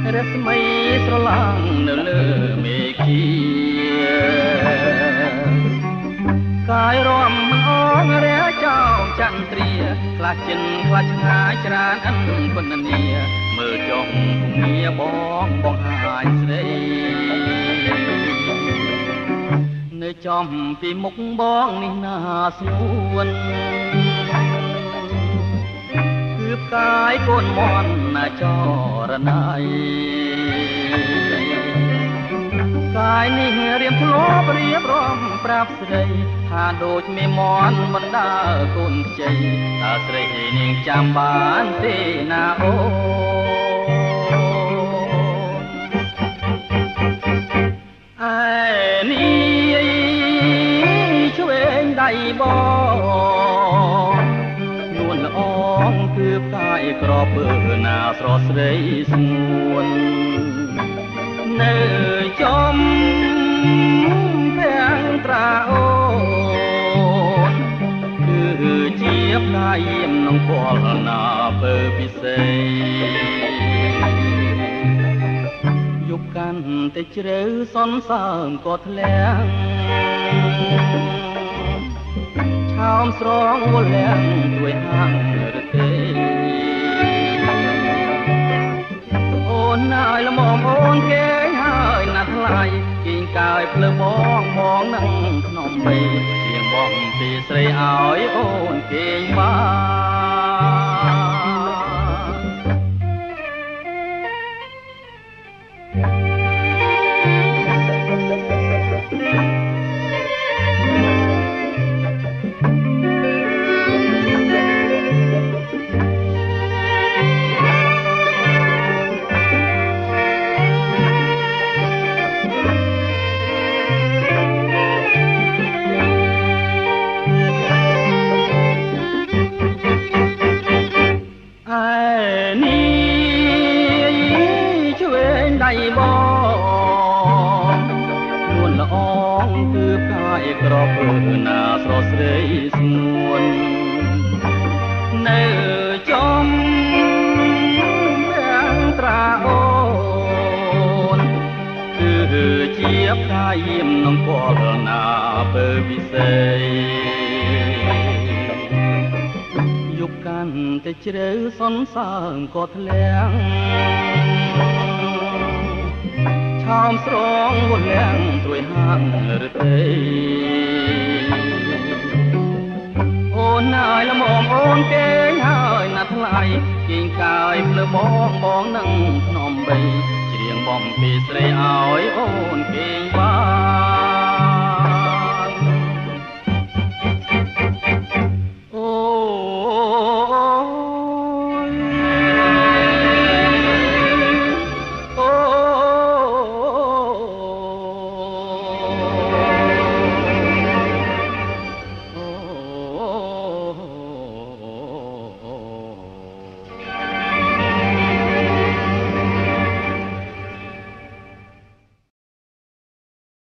រស្មីស្រឡាំងនៅលើមេឃាកាយរំអងរះចោមចន្ទ្រាខ្លះចិនខ្លះឆ្ងាយច្រើនអិនគុណនីមើលចុះភូមិបងបង្ហាញស្រីនៅចំពីមុខបងនេះណាស្ងួនគឺផ្កាយកូនមន់ណាចរណៃកាយនេះរៀមធ្លាប់រៀបរំប្រាប់ស្រីថាដូចមេមន់មិនដើរកូនខ្ចីតើស្រីនាងចាំបានទេណាអូអែនេះឆ្វេងដៃបងនួនល្អងគឺផ្កាយក្របពើណាស្រស់ស្រីស្ងួននៅចំពាំងត្រាអូនគឺជាផ្កាយៀមនងពលណាពើពិសេសយប់កាន់តែជ្រៅសន្សើមក៏ធ្លាក់ឆោមស្រងវល់លាក់ด้วยហាងរទេអូនហើយល្មមអូនគេហើយណាស់ថ្លៃគៀងកាយភ្លើបងបងនឹងក្នុងបីជាងបងពីស្រីឲ្យអូនគេងបងនួនល្អងគឺផ្កាយក្របពើណាស្រស់ស្រីស្ងួននៅចំពាំងត្រាអូនគឺជាផ្កាយៀមនងពលណាពើពិសេសយប់កាន់តែជ្រៅសន្សើមក៏ធ្លាក់ឆោមស្រងវល់លាក់ด้วยហាងរទេអូនហើយល្មមអូនគេងហើយណាស់ថ្លៃគៀងកាយភ្លើបងបងនឹងភ្នំបីច្រៀងបំពីស្រីឲ្យអូនគេងបាន